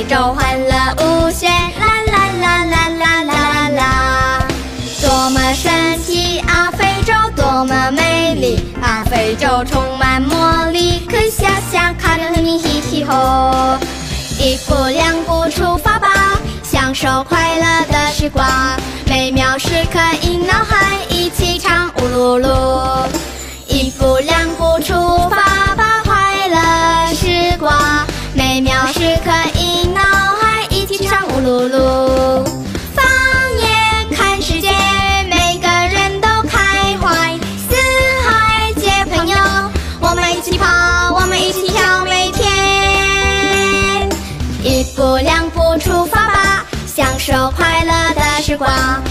洲欢乐无限，啦啦啦啦啦啦啦！多么神奇啊，非洲多么美丽啊，非洲充满魔力，可以想想看着和你嘻嘻吼。一步两步出发吧，享受快乐的时光，美妙时刻引脑海，一起唱乌鲁鲁。一步两步出发吧，快乐时光，美妙时刻引脑海，一起唱乌鲁鲁。放眼看世界，每个人都开怀，四海皆朋友，我们一起跑，我们一起跳，每天。一步两步出发吧，享受快乐的时光，